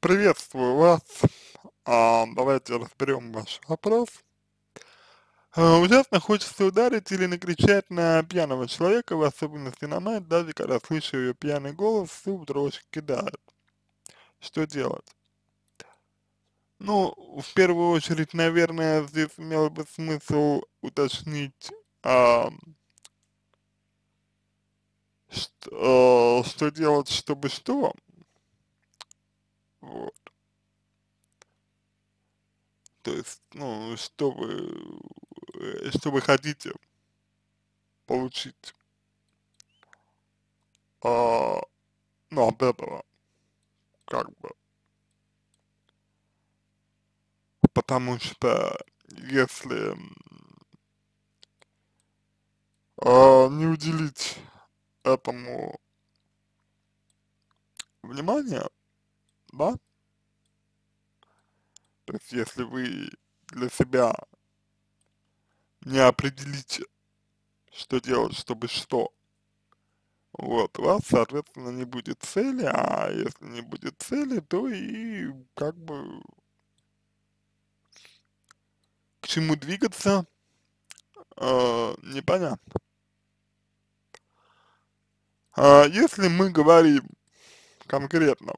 Приветствую вас. Давайте разберем ваш вопрос. Ужасно хочется ударить или накричать на пьяного человека, в особенности на мать, даже когда слышу ее пьяный голос, всю в дрожь кидает. Что делать? Ну, в первую очередь, наверное, здесь имело бы смысл уточнить, а, что делать, чтобы что. Вот. То есть, ну, что вы хотите получить, а, ну, от этого, как бы. Потому что если не уделить этому внимания, да, то есть если вы для себя не определите, что делать, чтобы что, вот, у вас, соответственно, не будет цели, а если не будет цели, то и как бы к чему двигаться, непонятно. Если мы говорим конкретно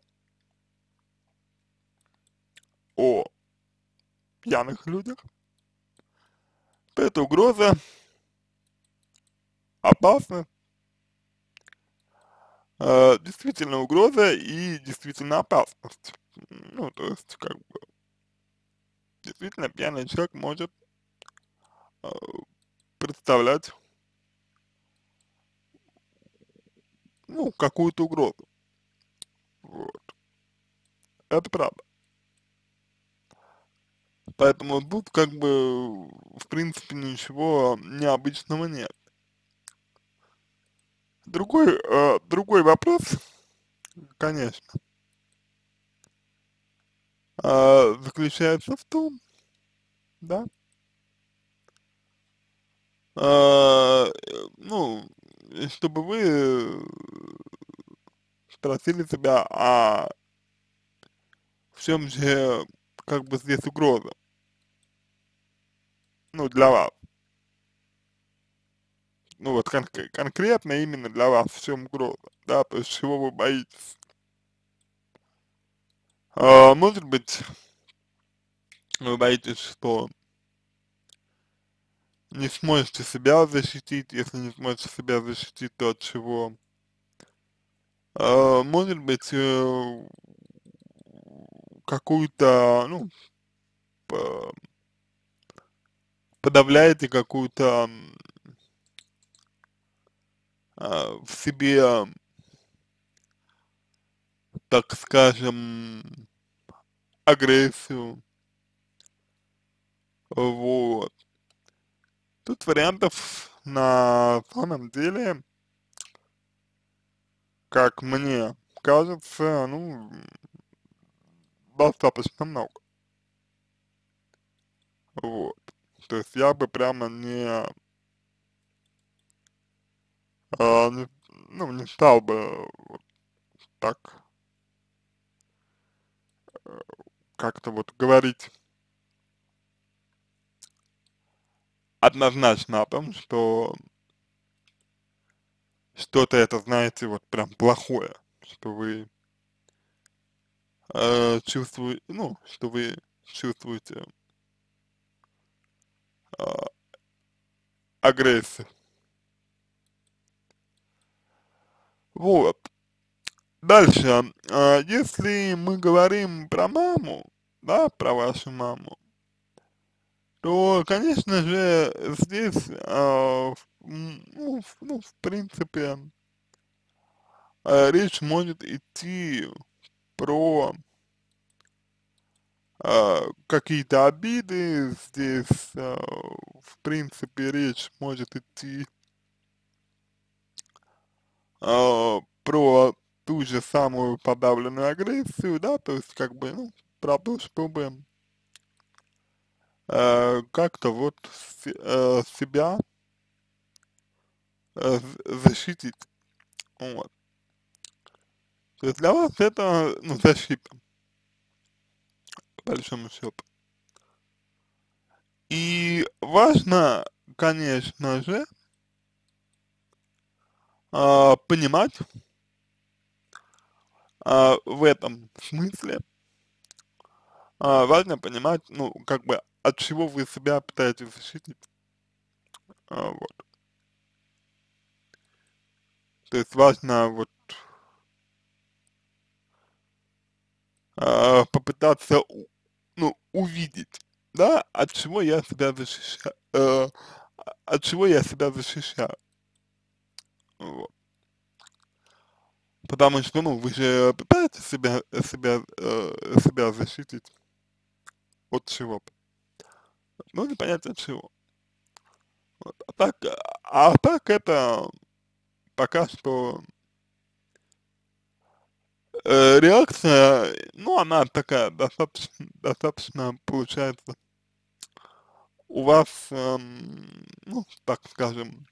о пьяных людях, то это угроза, опасна, действительно угроза и действительно опасность. Ну, то есть, как бы, действительно, пьяный человек может э, представлять, ну, какую-то угрозу. Вот. Это правда. Поэтому тут, как бы, в принципе, ничего необычного нет. Другой вопрос, конечно, заключается в том, да, ну, чтобы вы спросили себя, в чем же, как бы, здесь угроза, ну, для вас, ну, вот конкретно именно для вас, в чем угроза, да, то есть чего вы боитесь. Может быть, вы боитесь, что не сможете себя защитить, если не сможете себя защитить, то от чего. Может быть, какую-то, ну, по- подавляете какую-то в себе, так скажем, агрессию, вот. Тут вариантов на самом деле, как мне кажется, ну, достаточно много, вот. То есть я бы прямо не, ну, не стал бы вот так как-то вот говорить однозначно о том, что что-то это, знаете, вот прям плохое, что вы чувствуете, ну, что вы чувствуете э, агрессию. Вот. Дальше, если мы говорим про маму, да, про вашу маму, то, конечно же, здесь, ну, ну, в принципе, речь может идти про какие-то обиды, здесь, в принципе, речь может идти про ту же самую подавленную агрессию, да, то есть, как бы, ну, про то, чтобы как-то вот себя защитить, вот. То есть для вас это, ну, защита, по большому счету. И важно, конечно же, понимать в этом смысле, важно понимать, ну, как бы, от чего вы себя пытаетесь защитить, вот. То есть важно вот попытаться, ну, увидеть, да, от чего я себя защищаю, от чего я себя защищаю, вот. Потому что, ну, вы же пытаетесь себя защитить от чего-то, ну, непонятно от чего. Вот. А так это пока что реакция, ну, она такая достаточно получается у вас, ну, так скажем,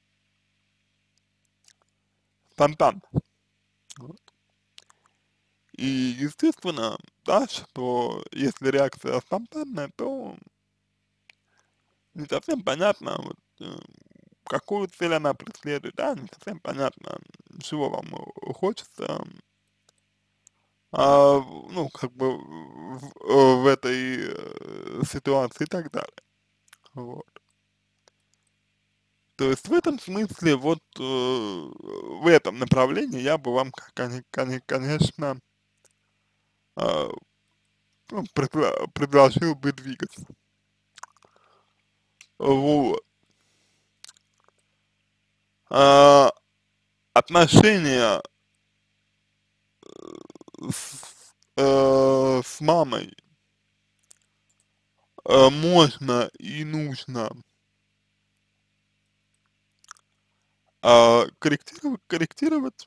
спонтанно. Вот. И естественно, да, что если реакция спонтанная, то не совсем понятно, вот, какую цель она преследует, да, не совсем понятно, чего вам хочется, ну, как бы в этой ситуации и так далее. Вот. То есть в этом смысле, вот в этом направлении я бы вам, конечно, э, ну, предложил бы двигаться. Вот. А, отношения с мамой можно и нужно корректировать,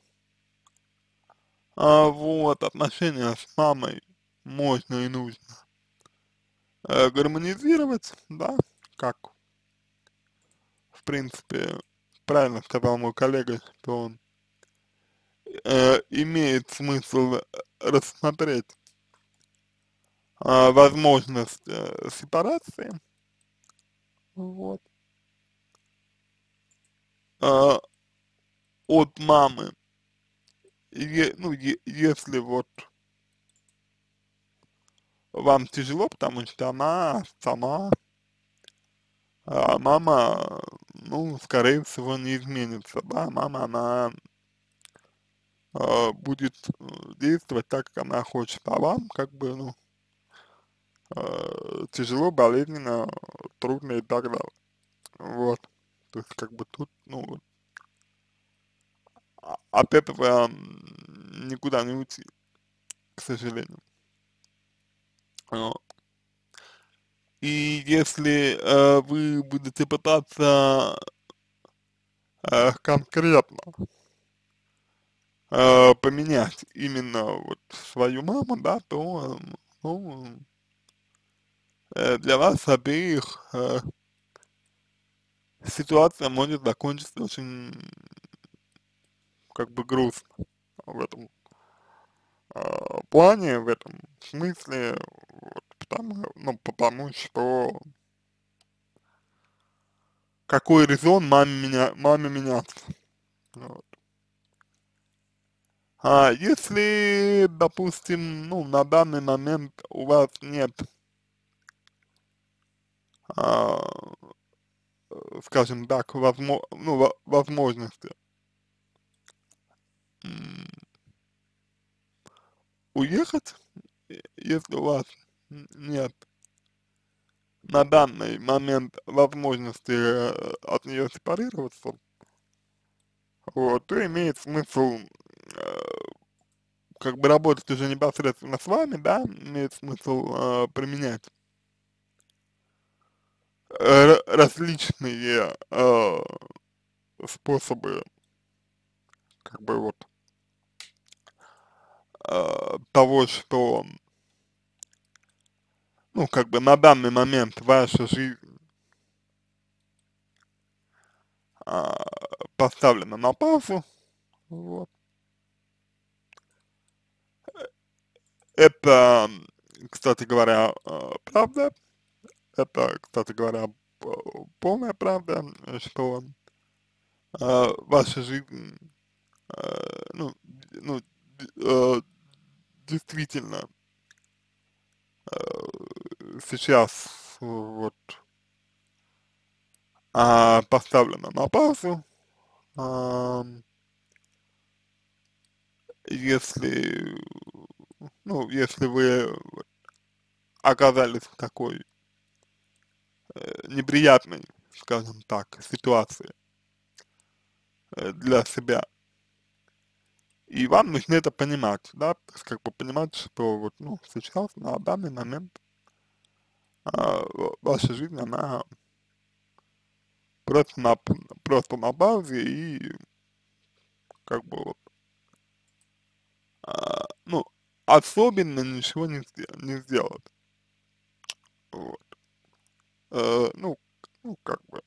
вот, отношения с мамой можно и нужно гармонизировать, да, как, в принципе, правильно сказал мой коллега, что он имеет смысл рассмотреть возможность сепарации, вот, а, от мамы, ну, если вот вам тяжело, потому что она сама, мама, ну, скорее всего, не изменится, да, мама, она будет действовать так, как она хочет, а вам, как бы, ну, тяжело, болезненно, трудно и так далее, вот, то есть, как бы тут, ну, вот, от этого никуда не уйти, к сожалению, вот. И если вы будете пытаться конкретно поменять именно вот свою маму, да, то, ну, для вас обеих ситуация может закончиться очень, как бы, грустно в этом плане, в этом смысле, вот, потому что какой резон маме меняться, вот. А если, допустим, ну, на данный момент у вас нет, а, скажем так, возможности м, уехать, если у вас нет на данный момент возможности от нее сепарироваться, вот, то имеет смысл э, как бы работать уже непосредственно с вами, да, имеет смысл применять различные способы, как бы вот, того, что, ну, как бы на данный момент ваша жизнь а, поставлена на паузу, вот. Это кстати говоря, правда, это, кстати говоря, полная правда, что ваша жизнь, ну, ну, действительно сейчас вот поставлена на паузу. Ам, если, ну, если вы оказались в такой неприятной, скажем так, ситуации для себя, и вам нужно это понимать, да, то есть как бы понимать, что вот, ну, сейчас, на данный момент, ваша жизнь, она просто просто на паузе и как бы вот, ну, особенно ничего не сделать, вот. Ну, ну, как бы,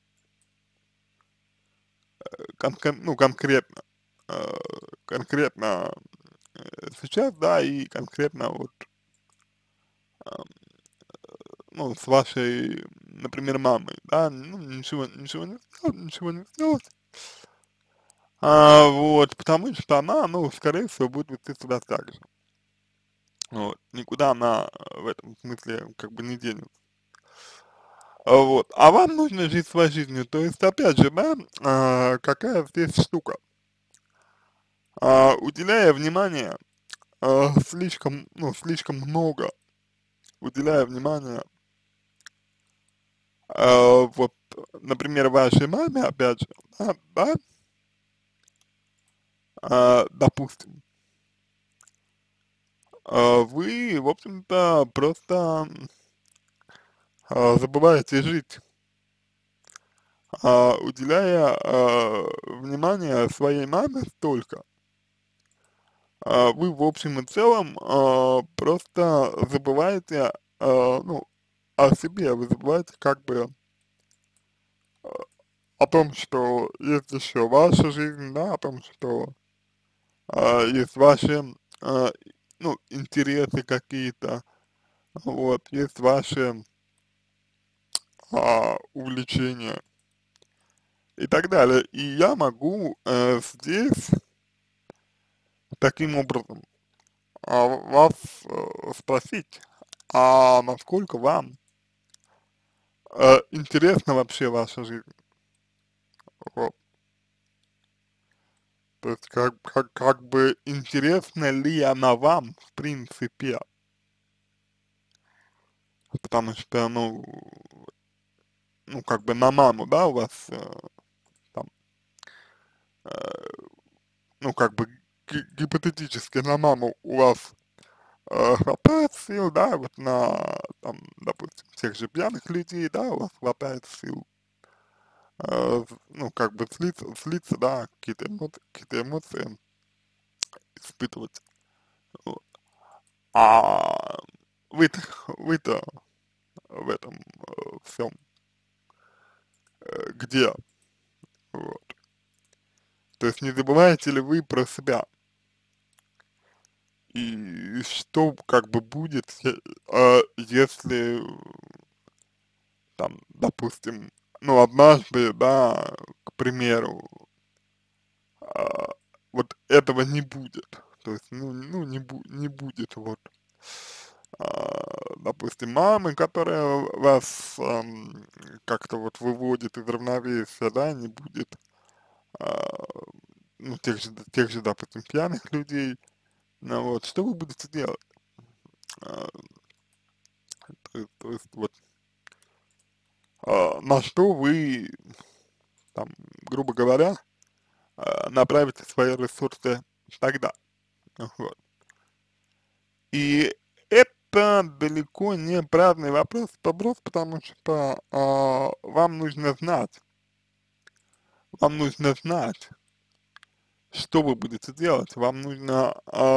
ну, конкретно, э, конкретно сейчас, да, и конкретно вот, ам, ну, с вашей, например, мамой, да, ну, ничего не сделать, ничего не сделать, вот, потому что она, ну, скорее всего, будет вести себя так же, вот, никуда она в этом смысле как бы не денется. Вот, а вам нужно жить своей жизнью, то есть, опять же, да, какая здесь штука, уделяя внимание, слишком, ну, слишком много, уделяя внимание, вот, например, вашей маме, опять же, да, допустим, вы, в общем-то, просто забываете жить, уделяя внимание своей маме столько, вы в общем и целом просто забываете, ну, о себе, вы забываете как бы о том, что есть еще ваша жизнь, да, о том, что есть ваши, а, ну, интересы какие-то, вот, есть ваши увлечения и так далее. И я могу здесь таким образом вас спросить, насколько вам интересна вообще ваша жизнь? Вот. То есть как бы интересна ли она вам в принципе? Потому что, ну как бы на маму, да, у вас там, э, ну как бы гипотетически на маму у вас хватает сил, да, вот на, там, допустим, тех же пьяных людей, да, у вас хватает сил, ну, как бы слиться, да, какие-то эмоции испытывать. Вот. А вы-то, вы-то в этом всем где? Вот. То есть не забываете ли вы про себя? И что как бы будет, если там, допустим, ну, однажды, да, к примеру, а, вот этого не будет. То есть, ну не будет вот, допустим, мамы, которая вас как-то вот выводит из равновесия, да, не будет, а, ну, тех же, допустим, пьяных людей, ну вот, что вы будете делать? А, то есть вот, на что вы, там, грубо говоря, направите свои ресурсы тогда. Вот. И это далеко не праздный вопрос, потому что вам нужно знать, что вы будете делать, вам нужно,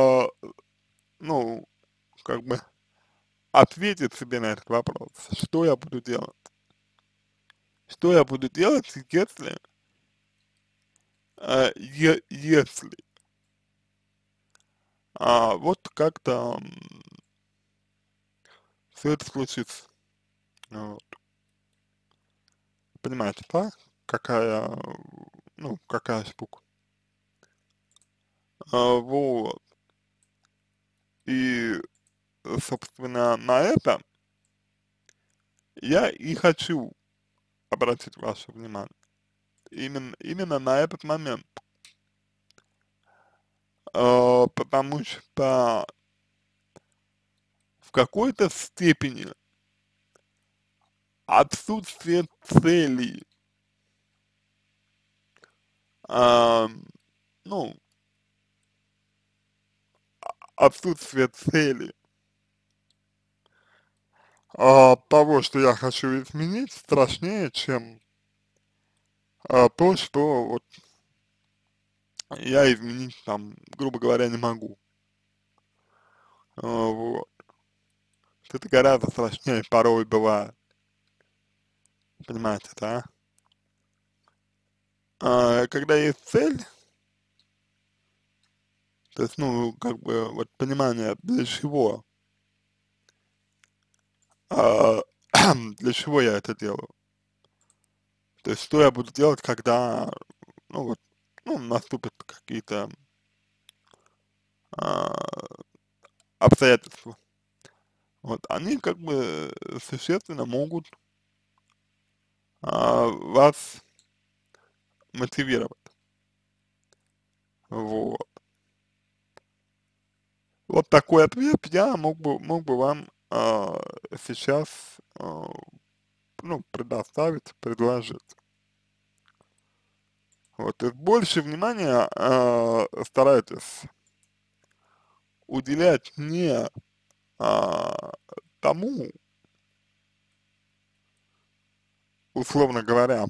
ну, как бы ответить себе на этот вопрос, что я буду делать, что я буду делать, если, если, вот как-то, все это случится. Вот. Понимаете, да? Какая, ну, какая штука. Вот. И, собственно, на это я и хочу обратить ваше внимание. Именно на этот момент. Потому что в какой-то степени отсутствие цели, а, ну, отсутствие цели того, что я хочу изменить, страшнее, чем то, что вот я изменить там, грубо говоря, не могу. Вот. Это гораздо страшнее порой бывает. Понимаете, да? Когда есть цель, то есть, ну, как бы, вот понимание, для чего, а, для чего я это делаю. То есть, что я буду делать, когда, ну, вот, ну, наступят какие-то а, обстоятельства. Вот, они как бы существенно могут вас мотивировать. Вот. Вот такой ответ я мог бы вам сейчас, ну, предоставить, предложить. Вот, то есть больше внимания старайтесь уделять не а, тому, условно говоря,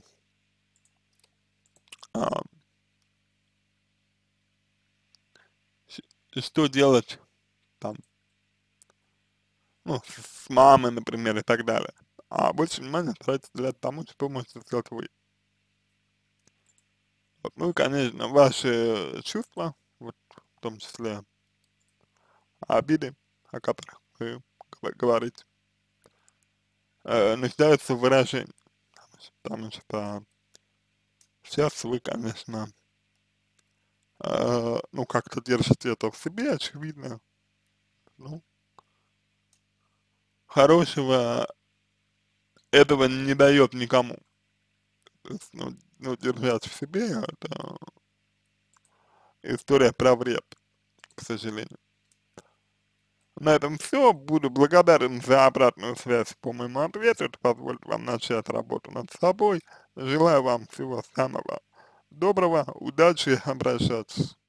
а, что делать там, ну, с мамой, например, и так далее. А больше внимания старайтесь уделять тому, что можете сделать вы. Вот, ну и, конечно, ваши чувства, вот, в том числе обиды, о которых вы говорите, нуждаются в выражении. Потому что сейчас вы, конечно, ну, как-то держите это в себе, очевидно. Ну, хорошего этого не дает никому. То есть, ну, держать в себе, это история про вред, к сожалению. На этом все. Буду благодарен за обратную связь по моему ответу. Это позволит вам начать работу над собой. Желаю вам всего самого доброго, удачи, обращаться.